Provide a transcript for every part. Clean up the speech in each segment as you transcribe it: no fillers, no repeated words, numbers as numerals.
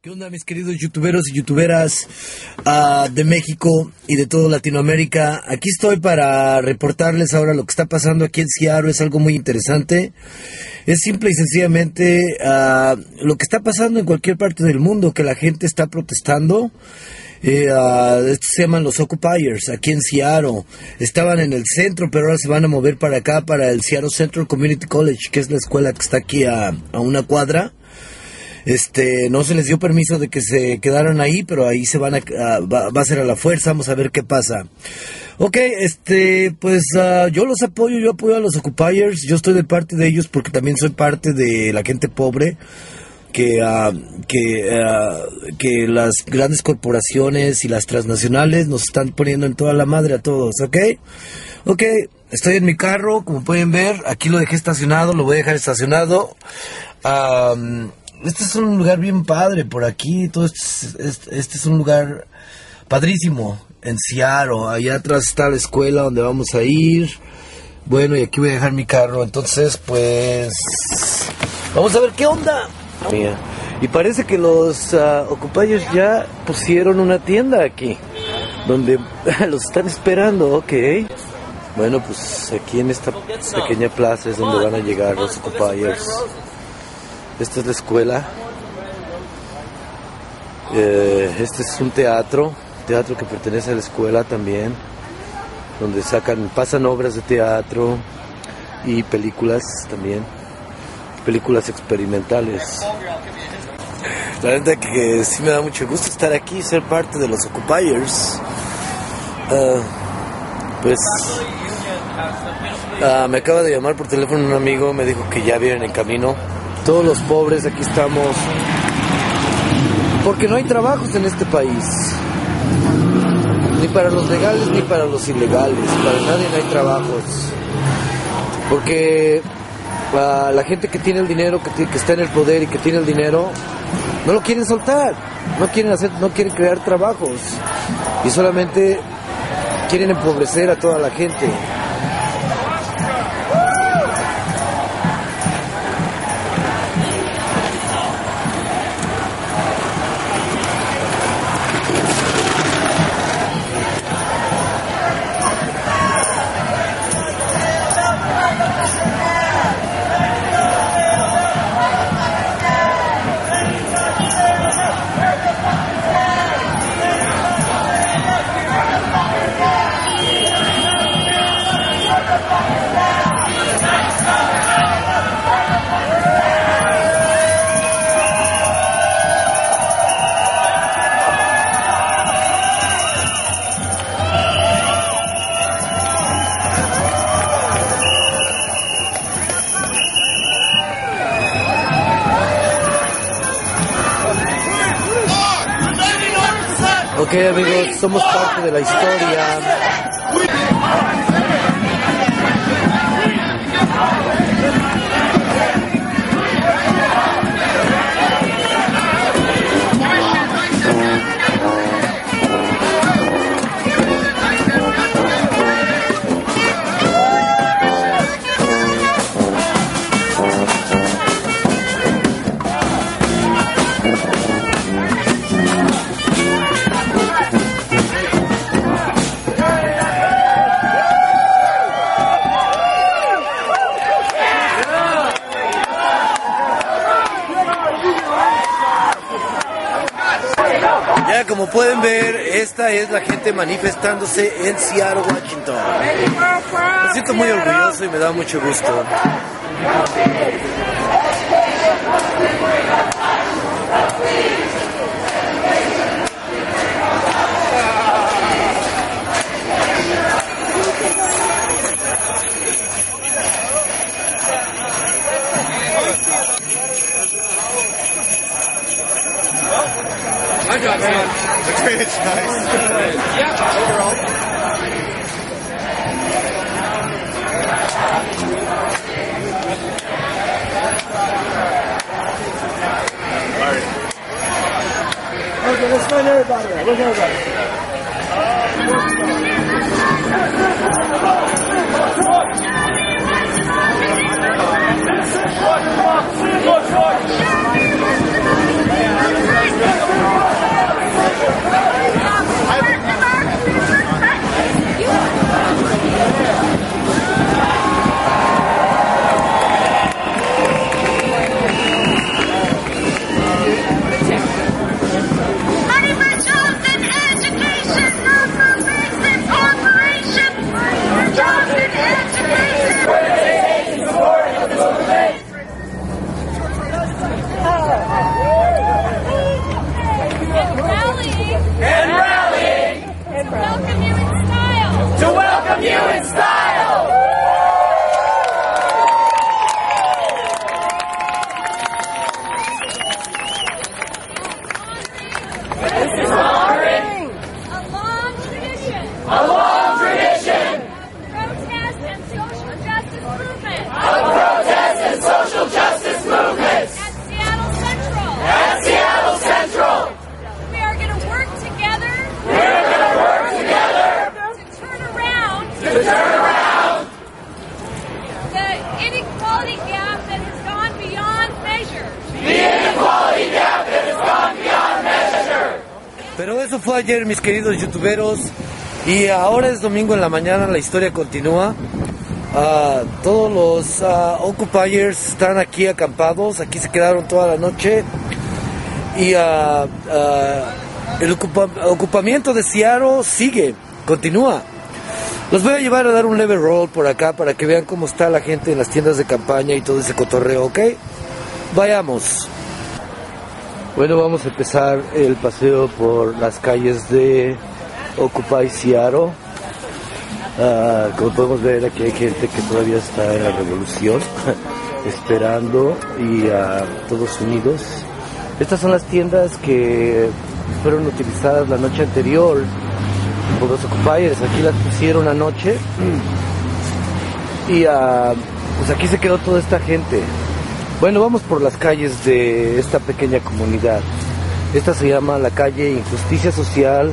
¿Qué onda, mis queridos youtuberos y youtuberas de México y de toda Latinoamérica? Aquí estoy para reportarles ahora lo que está pasando aquí en Seattle. Es algo muy interesante. Es simple y sencillamente lo que está pasando en cualquier parte del mundo, que la gente está protestando. Estos se llaman los Occupiers, aquí en Seattle. Estaban en el centro, pero ahora se van a mover para acá, para el Seattle Central Community College, que es la escuela que está aquí a una cuadra. No se les dio permiso de que se quedaran ahí, pero ahí se van va a ser a la fuerza. Vamos a ver qué pasa. Ok, yo los apoyo, yo apoyo a los Occupiers. Yo estoy de parte de ellos porque también soy parte de la gente pobre que las grandes corporaciones y las transnacionales nos están poniendo en toda la madre a todos, ¿ok? Ok, estoy en mi carro, como pueden ver. Aquí lo dejé estacionado, lo voy a dejar estacionado. Este es un lugar bien padre por aquí. Todo este es un lugar padrísimo en Seattle. Allá atrás está la escuela donde vamos a ir. Bueno, y aquí voy a dejar mi carro. Entonces, pues, vamos a ver qué onda. Y parece que los Occupiers ya pusieron una tienda aquí, donde los están esperando, ok. Bueno, pues aquí en esta pequeña plaza es donde van a llegar los Occupiers. Esta es la escuela. Este es un teatro que pertenece a la escuela también, donde pasan obras de teatro y películas también, películas experimentales. La verdad que sí me da mucho gusto estar aquí, ser parte de los Occupiers. Me acaba de llamar por teléfono un amigo, me dijo que ya vienen en camino. Todos los pobres aquí estamos porque no hay trabajos en este país, ni para los legales ni para los ilegales. Para nadie no hay trabajos, porque la gente que tiene el dinero, que está en el poder y que tiene el dinero, no lo quieren soltar, no quieren crear trabajos y solamente quieren empobrecer a toda la gente. Ok, amigos, somos parte de la historia. Ya, como pueden ver, esta es la gente manifestándose en Seattle, Washington. Me siento muy orgulloso y me da mucho gusto. I got man. The drainage nice. Yeah, overall. Alright. Okay, let's find everybody. Where's everybody? Watch. eso fue ayer, mis queridos youtuberos. Y ahora es domingo en la mañana, la historia continúa. Todos los occupiers están aquí acampados, aquí se quedaron toda la noche. Y el ocupamiento de Seattle sigue, continúa. Los voy a llevar a dar un leve roll por acá para que vean cómo está la gente en las tiendas de campaña y todo ese cotorreo, ¿ok? Vayamos. Bueno, vamos a empezar el paseo por las calles de Occupy Seattle. Como podemos ver, aquí hay gente que todavía está en la revolución, esperando, y todos unidos. Estas son las tiendas que fueron utilizadas la noche anterior por los occupiers. Aquí las pusieron anoche y pues aquí se quedó toda esta gente. Bueno, vamos por las calles de esta pequeña comunidad. Esta se llama la calle Injusticia Social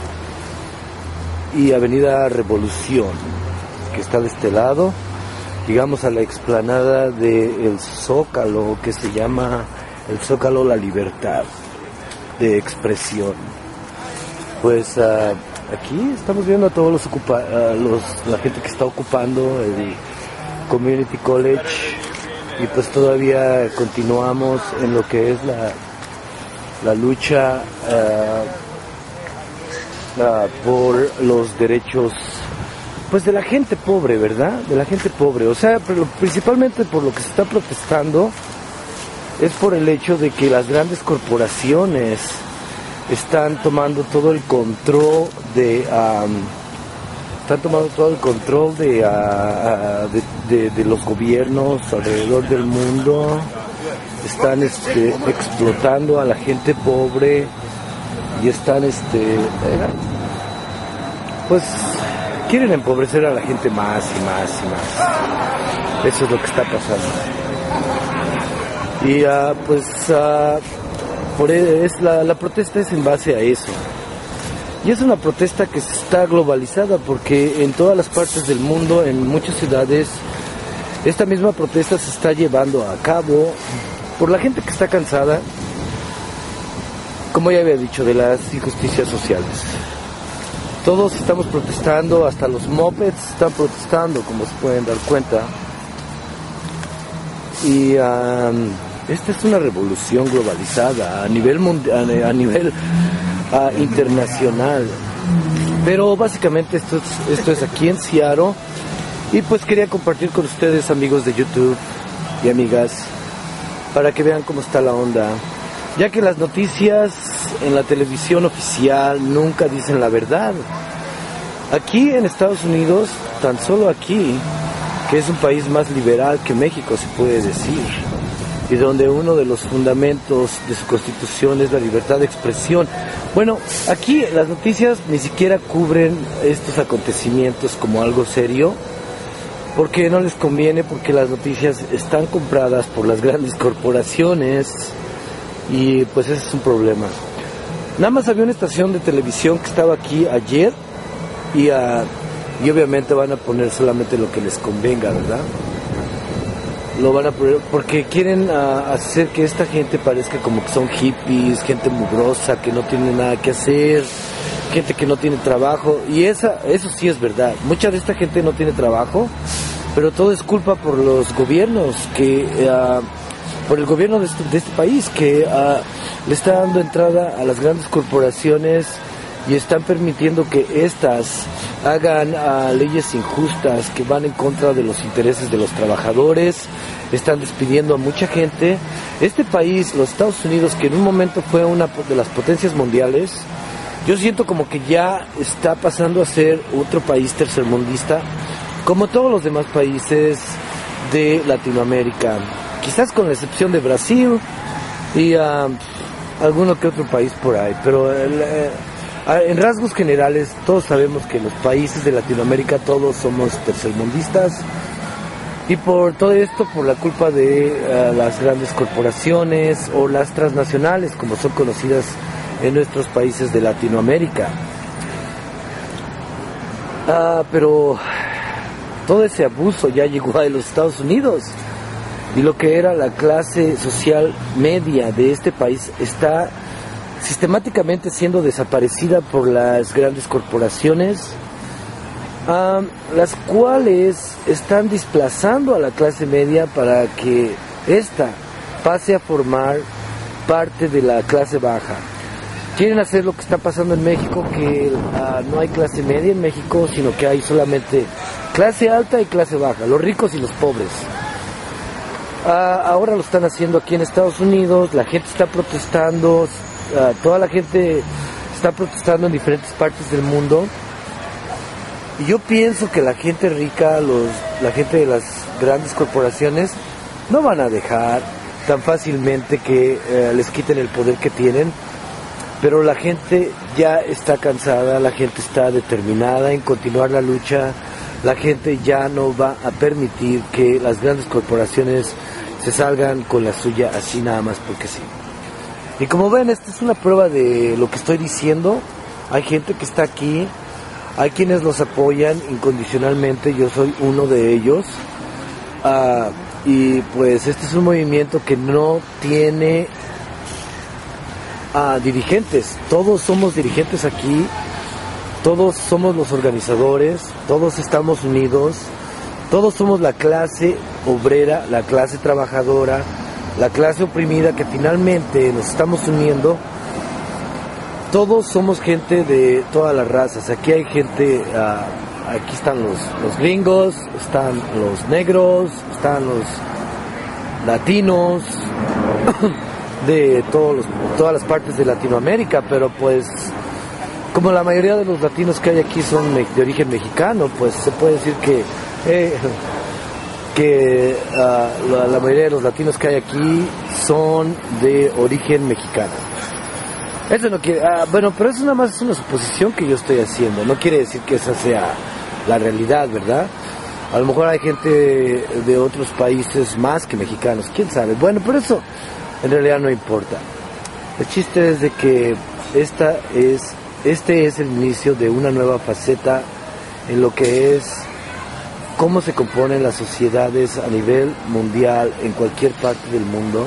y Avenida Revolución, que está de este lado. Llegamos a la explanada del Zócalo, que se llama el Zócalo La Libertad de Expresión. Pues aquí estamos viendo a todos la gente que está ocupando el Community College, y pues todavía continuamos en lo que es la lucha por los derechos, pues, de la gente pobre, ¿verdad? De la gente pobre. O sea, pero principalmente por lo que se está protestando es por el hecho de que las grandes corporaciones están tomando todo el control de de los gobiernos alrededor del mundo. Están explotando a la gente pobre y están pues quieren empobrecer a la gente más y más y más. Eso es lo que está pasando. Y la protesta es en base a eso. Y es una protesta que está globalizada, porque en todas las partes del mundo, en muchas ciudades, esta misma protesta se está llevando a cabo por la gente que está cansada, como ya había dicho, de las injusticias sociales. Todos estamos protestando, hasta los mopeds están protestando, como se pueden dar cuenta. Y esta es una revolución globalizada a nivel mundial, a nivel internacional. Pero básicamente esto es aquí en Seattle. Y pues quería compartir con ustedes, amigos de YouTube y amigas, para que vean cómo está la onda, ya que las noticias en la televisión oficial nunca dicen la verdad. Aquí en Estados Unidos, tan solo aquí, que es un país más liberal que México, se puede decir, y donde uno de los fundamentos de su constitución es la libertad de expresión. Bueno, aquí las noticias ni siquiera cubren estos acontecimientos como algo serio, porque no les conviene, porque las noticias están compradas por las grandes corporaciones, y pues ese es un problema. Nada más había una estación de televisión que estaba aquí ayer, y obviamente van a poner solamente lo que les convenga, ¿verdad? Lo van a poner porque quieren hacer que esta gente parezca como que son hippies, gente mugrosa, que no tiene nada que hacer, gente que no tiene trabajo. Y eso sí es verdad. Mucha de esta gente no tiene trabajo, pero todo es culpa por los gobiernos, por el gobierno de este país, que le está dando entrada a las grandes corporaciones y están permitiendo que éstas hagan leyes injustas que van en contra de los intereses de los trabajadores. Están despidiendo a mucha gente. Este país, los Estados Unidos, que en un momento fue una de las potencias mundiales, yo siento como que ya está pasando a ser otro país tercermundista, como todos los demás países de Latinoamérica, quizás con la excepción de Brasil y alguno que otro país por ahí, pero en rasgos generales todos sabemos que los países de Latinoamérica todos somos tercermundistas, y por todo esto, por la culpa de las grandes corporaciones o las transnacionales, como son conocidas en nuestros países de Latinoamérica. Pero todo ese abuso ya llegó a los Estados Unidos, y lo que era la clase social media de este país está sistemáticamente siendo desaparecida por las grandes corporaciones, las cuales están desplazando a la clase media para que ésta pase a formar parte de la clase baja. Quieren hacer lo que está pasando en México, que no hay clase media en México, sino que hay solamente clase alta y clase baja, los ricos y los pobres. Ahora lo están haciendo aquí en Estados Unidos, la gente está protestando, toda la gente está protestando en diferentes partes del mundo. Y yo pienso que la gente rica, la gente de las grandes corporaciones, no van a dejar tan fácilmente que les quiten el poder que tienen. Pero la gente ya está cansada, la gente está determinada en continuar la lucha, la gente ya no va a permitir que las grandes corporaciones se salgan con la suya así nada más porque sí. Y como ven, esta es una prueba de lo que estoy diciendo. Hay gente que está aquí, hay quienes los apoyan incondicionalmente, yo soy uno de ellos. Y pues este es un movimiento que no tiene dirigentes, todos somos dirigentes aquí, todos somos los organizadores, todos estamos unidos, todos somos la clase obrera, la clase trabajadora, la clase oprimida que finalmente nos estamos uniendo. Todos somos gente de todas las razas, aquí hay gente, aquí están los gringos, están los negros, están los latinos, de todas las partes de Latinoamérica, pero pues como la mayoría de los latinos que hay aquí son de origen mexicano, pues se puede decir que la mayoría de los latinos que hay aquí son de origen mexicano. Eso no quiere, bueno, pero eso nada más es una suposición que yo estoy haciendo, no quiere decir que esa sea la realidad, ¿verdad? A lo mejor hay gente de otros países más que mexicanos, quién sabe. Bueno, pero eso en realidad no importa. El chiste es de que este es el inicio de una nueva faceta en lo que es cómo se componen las sociedades a nivel mundial en cualquier parte del mundo.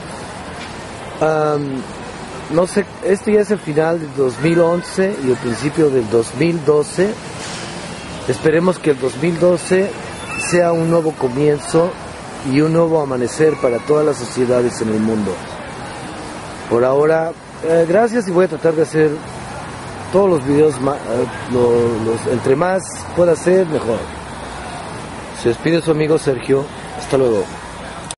No sé, este ya es el final del 2011 y el principio del 2012. Esperemos que el 2012 sea un nuevo comienzo y un nuevo amanecer para todas las sociedades en el mundo. Por ahora, gracias, y voy a tratar de hacer todos los videos, entre más pueda hacer, mejor. Se despide su amigo Sergio. Hasta luego.